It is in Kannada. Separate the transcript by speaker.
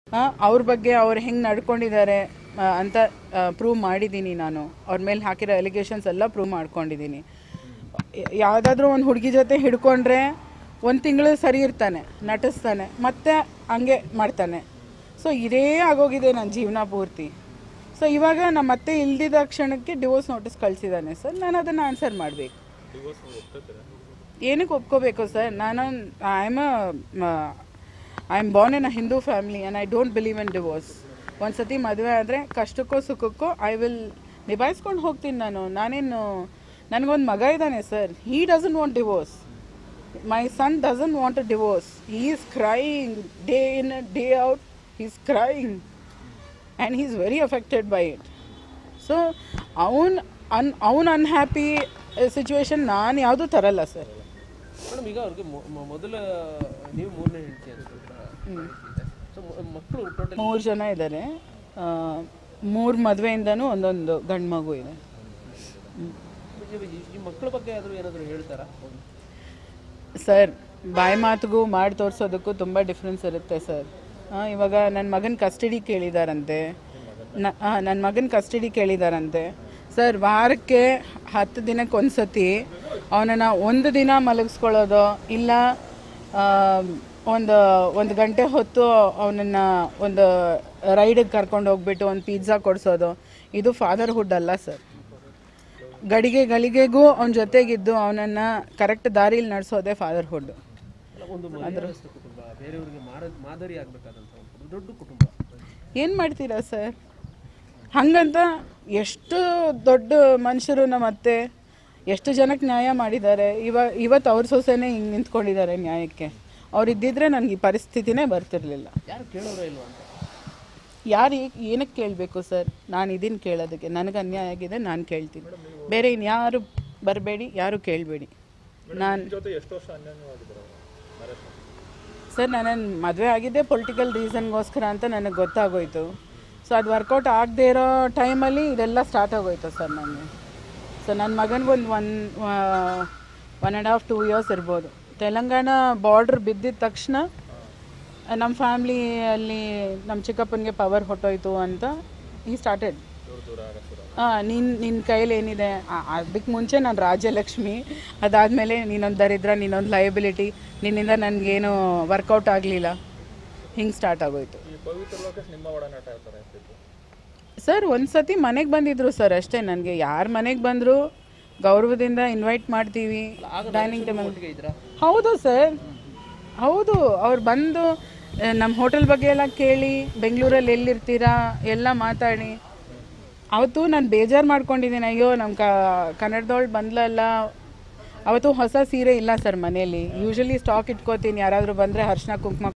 Speaker 1: ಅವ್ರ ಬಗ್ಗೆ ಅವ್ರು ಹೆಂಗೆ ನಡ್ಕೊಂಡಿದ್ದಾರೆ ಅಂತ ಪ್ರೂವ್ ಮಾಡಿದ್ದೀನಿ ನಾನು. ಅವ್ರ ಮೇಲೆ ಹಾಕಿರೋ ಅಲಿಗೇಷನ್ಸ್ ಎಲ್ಲ ಪ್ರೂವ್ ಮಾಡ್ಕೊಂಡಿದ್ದೀನಿ. ಯಾವುದಾದ್ರೂ ಒಂದು ಹುಡುಗಿ ಜೊತೆ ಹಿಡ್ಕೊಂಡ್ರೆ ಒಂದು ತಿಂಗಳು ಸರಿ ಇರ್ತಾನೆ, ನಟಿಸ್ತಾನೆ, ಮತ್ತೆ ಹಂಗೆ ಮಾಡ್ತಾನೆ. ಸೊ ಇದೇ ಆಗೋಗಿದೆ ನನ್ನ ಜೀವನ ಪೂರ್ತಿ. ಸೊ ಇವಾಗ ನಮ್ಮ ಮತ್ತೆ ಇಲ್ದಿದ್ದ ಕ್ಷಣಕ್ಕೆ ಡಿವೋರ್ಸ್ ನೋಟಿಸ್ ಕಳಿಸಿದ್ದಾನೆ ಸರ್. ನಾನು ಅದನ್ನು ಆನ್ಸರ್ ಮಾಡಬೇಕು. ಏನಕ್ಕೆ ಒಪ್ಕೋಬೇಕು ಸರ್? ನಾನು I am born in a Hindu family and I don't believe in divorce. ಒಂದು ಸತಿ ಮದುವೆ ಆದರೆ ಕಷ್ಟಕ್ಕೋ ಸುಖಕ್ಕೋ ಐ ವಿಲ್ ನಿಭಾಯಿಸ್ಕೊಂಡು ಹೋಗ್ತೀನಿ ನಾನು. ನನಗೊಂದು ಮಗ ಇದ್ದಾನೆ sir. He doesn't want divorce. My son doesn't want a divorce. He is crying day in day out. He is crying and he is very affected by it. So ಅವನು ಅನ್ಹ್ಯಾಪಿ ಸಿಚುವೇಶನ್ ನಾನು ಯಾವುದೂ ತರಲ್ಲ ಸರ್.
Speaker 2: ಮೇಡಮ್, ಈಗ ಅವ್ರಿಗೆ ಮೊದಲ ನೀವು ಮೂರನೇ ಹೆಂಡತಿ ಮಕ್ಕಳು ಟೋಟಲ್
Speaker 1: 3 ಜನ ಇದ್ದಾರೆ. 3 ಮದುವೆಯಿಂದನೂ ಒಂದೊಂದು ಗಂಡು ಮಗು ಇದೆ.
Speaker 2: ಈ ಮಕ್ಕಳ ಬಗ್ಗೆ ಏನಾದರೂ ಹೇಳ್ತಾರಾ
Speaker 1: ಸರ್? ಬಾಯಿ ಮಾತಿಗೂ ಮಾಡಿ ತೋರಿಸೋದಕ್ಕೂ ತುಂಬ ಡಿಫ್ರೆನ್ಸ್ ಇರುತ್ತೆ ಸರ್. ಇವಾಗ ನನ್ನ ಮಗನ ಕಸ್ಟಡಿ ಕೇಳಿದಾರಂತೆ ಸರ್. ವಾರಕ್ಕೆ 10 ದಿನಕ್ಕೆ ಒಂದು ಸತಿ ಅವನನ್ನು ಒಂದು ದಿನ ಮಲಗಿಸ್ಕೊಳ್ಳೋದು, ಇಲ್ಲ ಒಂದು ಗಂಟೆ ಹೊತ್ತು ಅವನನ್ನು ಒಂದು ರೈಡಿಗೆ ಕರ್ಕೊಂಡು ಹೋಗ್ಬಿಟ್ಟು ಒಂದು ಪಿಜ್ಜಾ ಕೊಡಿಸೋದು, ಇದು ಫಾದರ್ಹುಡ್ ಅಲ್ಲ ಸರ್. ಗಳಿಗೆಗೂ ಅವನ ಜೊತೆಗಿದ್ದು ಅವನನ್ನು ಕರೆಕ್ಟ್ ದಾರಿಲಿ ನಡೆಸೋದೇ ಫಾದರ್ಹುಡ್. ಏನು ಮಾಡ್ತೀರಾ ಸರ್? ಹಾಗಂತ ಎಷ್ಟು ದೊಡ್ಡ ಮನುಷ್ಯರು ನಮ್ಮತ್ತೆ ಎಷ್ಟು ಜನಕ್ಕೆ ನ್ಯಾಯ ಮಾಡಿದ್ದಾರೆ. ಇವತ್ತು ಅವ್ರ ಸೊಸೆನೇ ಹಿಂಗೆ ನಿಂತ್ಕೊಂಡಿದ್ದಾರೆ ನ್ಯಾಯಕ್ಕೆ. ಅವ್ರು ಇದ್ದಿದ್ರೆ ನನಗೆ ಈ ಪರಿಸ್ಥಿತಿನೇ ಬರ್ತಿರ್ಲಿಲ್ಲ.
Speaker 2: ಯಾರು ಕೇಳೋರೇ ಇಲ್ವಾ ಅಂತ?
Speaker 1: ಯಾರು ಏನಕ್ಕೆ ಕೇಳಬೇಕು ಸರ್? ನಾನು ಇದನ್ನು ಕೇಳೋದಕ್ಕೆ. ನನಗೆ ಅನ್ಯಾಯ ಆಗಿದೆ, ನಾನು ಕೇಳ್ತೀನಿ. ಬೇರೆ ಇನ್ಯಾರು ಬರಬೇಡಿ, ಯಾರು ಕೇಳಬೇಡಿ. ಸರ್, ನನ್ನ ಮದುವೆ ಆಗಿದ್ದೆ ಪೊಲಿಟಿಕಲ್ ರೀಸನ್ಗೋಸ್ಕರ ಅಂತ ನನಗೆ ಗೊತ್ತಾಗೋಯ್ತು. ಸೊ ಅದು ವರ್ಕೌಟ್ ಆಗದೆ ಇರೋ ಟೈಮಲ್ಲಿ ಇದೆಲ್ಲ ಸ್ಟಾರ್ಟ್ ಆಗೋಯ್ತು ಸರ್ ನನಗೆ. ಸೊ ನನ್ನ ಮಗನಿಗೊಂದು 1.5 2 ಇಯರ್ಸ್ ಇರ್ಬೋದು. ತೆಲಂಗಾಣ ಬಾರ್ಡ್ರ್ ಬಿದ್ದಿದ ತಕ್ಷಣ ನಮ್ಮ ಫ್ಯಾಮ್ಲಿಯಲ್ಲಿ ನಮ್ಮ ಚಿಕ್ಕಪ್ಪನಿಗೆ ಪವರ್ ಹೊಟ್ಟೋಯ್ತು ಅಂತ ಈ ಸ್ಟಾರ್ಟೆಡ್. ನಿನ್ನ ಕೈಲಿ ಏನಿದೆ? ಅದಕ್ಕೆ ಮುಂಚೆ ನಾನು ರಾಜ್ಯಲಕ್ಷ್ಮಿ, ಅದಾದಮೇಲೆ ನೀನೊಂದು ದರಿದ್ರ, ನೀನೊಂದು ಲಯಬಿಲಿಟಿ, ನಿನ್ನಿಂದ ನನಗೇನು ವರ್ಕೌಟ್ ಆಗಲಿಲ್ಲ, ಹಿಂಗೆ ಸ್ಟಾರ್ಟ್ ಆಗೋಯ್ತು ಸರ್. ಒಂದು ಸತಿ ಮನೆಗೆ ಬಂದಿದ್ರು ಸರ್ ಅಷ್ಟೇ. ನನಗೆ ಯಾರು ಮನೆಗೆ ಬಂದರೂ ಗೌರವದಿಂದ ಇನ್ವೈಟ್ ಮಾಡ್ತೀವಿ ಡೈನಿಂಗ್ ಟೇಬಲ್. ಹೌದು ಸರ್, ಹೌದು. ಅವ್ರು ಬಂದು ನಮ್ಮ ಹೋಟೆಲ್ ಬಗ್ಗೆ ಎಲ್ಲ ಕೇಳಿ, ಬೆಂಗಳೂರಲ್ಲಿ ಎಲ್ಲಿರ್ತೀರಾ ಎಲ್ಲ ಮಾತಾಡಿ. ಅವತ್ತು ನಾನು ಬೇಜಾರು ಮಾಡ್ಕೊಂಡಿದ್ದೀನಿ, ಅಯ್ಯೋ ನಮ್ಮ ಕನ್ನಡದವಳು ಬಂದ್ಲಲ್ಲ. ಅವತ್ತು ಹೊಸ ಸೀರೆ ಇಲ್ಲ ಸರ್ ಮನೆಯಲ್ಲಿ. ಯೂಶ್ವಲಿ ಸ್ಟಾಕ್ ಇಟ್ಕೋತೀನಿ, ಯಾರಾದರೂ ಬಂದರೆ ಅರಿಶಿನ ಕುಂಕುಮ